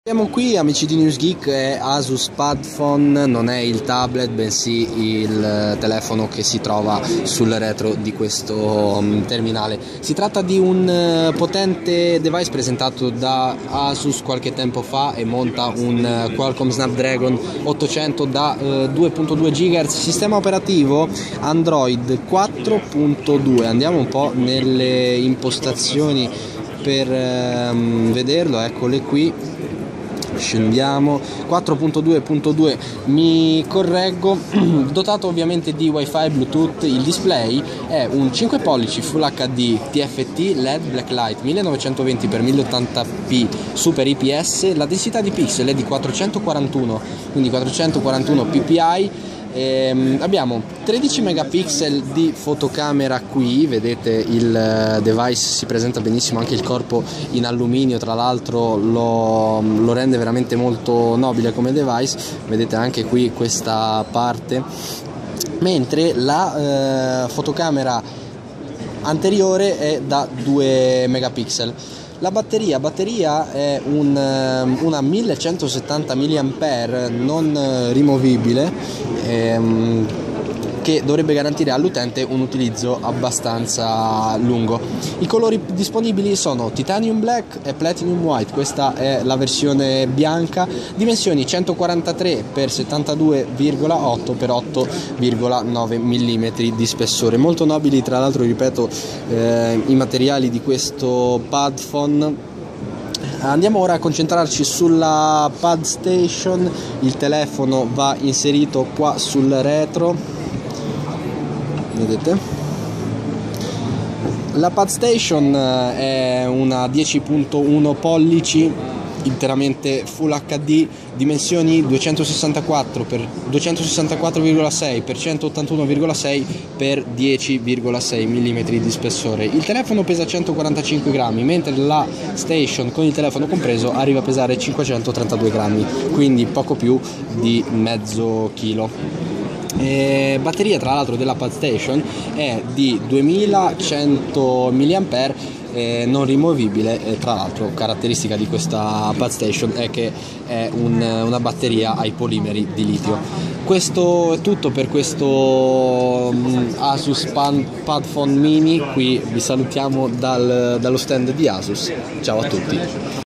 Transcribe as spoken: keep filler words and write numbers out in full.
Siamo qui amici di NewsGeek, è Asus Padfone, non è il tablet bensì il telefono che si trova sul retro di questo terminale. Si tratta di un potente device presentato da Asus qualche tempo fa e monta un Qualcomm Snapdragon ottocento da due virgola due gigahertz, sistema operativo Android quattro punto due. Andiamo un po' nelle impostazioni per ehm, vederlo, eccole qui. Scendiamo, quattro punto due punto due, mi correggo, dotato ovviamente di wifi, bluetooth. Il display è un cinque pollici Full H D T F T L E D Blacklight millenovecentoventi per mille ottanta p Super I P S, la densità di pixel è di quattrocentoquarantuno, quindi quattrocentoquarantuno p p i. Ehm, abbiamo tredici megapixel di fotocamera qui, vedete il device si presenta benissimo, anche il corpo in alluminio tra l'altro lo, lo rende veramente molto nobile come device, vedete anche qui questa parte, mentre la eh, fotocamera anteriore è da due megapixel. La batteria, batteria è un, una millecentosettanta milliampere non rimovibile, ehm, che dovrebbe garantire all'utente un utilizzo abbastanza lungo. I colori disponibili sono Titanium Black e Platinum White, questa è la versione bianca, dimensioni centoquarantatré per settantadue virgola otto per otto virgola nove millimetri di spessore, molto nobili tra l'altro, ripeto, eh, i materiali di questo Padfone. Andiamo ora a concentrarci sulla Pad Station. Il telefono va inserito qua sul retro, vedete. La Pad Station è una dieci virgola uno pollici interamente Full H D, dimensioni duecentosessantaquattro per duecentosessantaquattro virgola sei per centottantuno virgola sei per dieci virgola sei millimetri di spessore. Il telefono pesa centoquarantacinque grammi, mentre la Station con il telefono compreso arriva a pesare cinquecentotrentadue grammi, quindi poco più di mezzo chilo. E batteria tra l'altro della Pad Station è di duemilacento milliampere, eh, non rimovibile, e tra l'altro caratteristica di questa Pad Station è che è un, una batteria ai polimeri di litio. Questo è tutto per questo um, Asus Padfone Mini. Qui vi salutiamo dal, dallo stand di Asus, ciao a tutti.